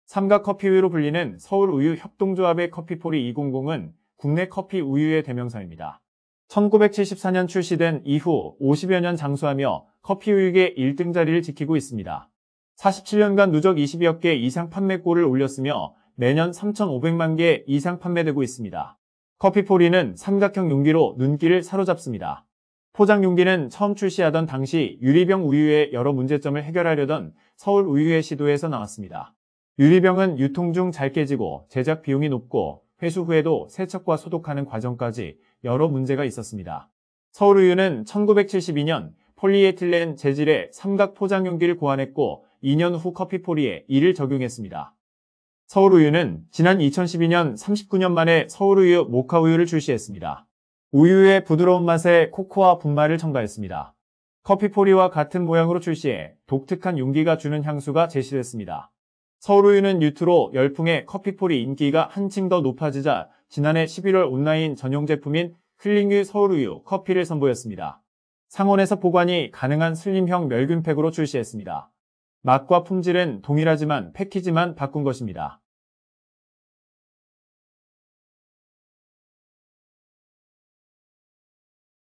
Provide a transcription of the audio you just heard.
삼각커피우유로 불리는 서울우유협동조합의 커피포리 200은 국내 커피 우유의 대명사입니다. 1974년 출시된 이후 50여 년 장수하며 커피우유계 1등 자리를 지키고 있습니다. 47년간 누적 20여 개 이상 판매고를 올렸으며 매년 3,500만 개 이상 판매되고 있습니다. 커피포리는 삼각형 용기로 눈길을 사로잡습니다. 포장 용기는 처음 출시하던 당시 유리병 우유의 여러 문제점을 해결하려던 서울우유의 시도에서 나왔습니다. 유리병은 유통 중 잘 깨지고 제작 비용이 높고 회수 후에도 세척과 소독하는 과정까지 여러 문제가 있었습니다. 서울우유는 1972년 폴리에틸렌 재질의 삼각 포장 용기를 고안했고 2년 후 커피포리에 이를 적용했습니다. 서울우유는 지난 2012년 39년 만에 서울우유 모카우유를 출시했습니다. 우유의 부드러운 맛에 코코아 분말을 첨가했습니다. 커피포리와 같은 모양으로 출시해 독특한 용기가 주는 향수가 제시됐습니다. 서울우유는 유투로 열풍의 커피포리 인기가 한층 더 높아지자 지난해 11월 온라인 전용 제품인 슬림유 서울우유 커피를 선보였습니다. 상온에서 보관이 가능한 슬림형 멸균팩으로 출시했습니다. 맛과 품질은 동일하지만 패키지만 바꾼 것입니다.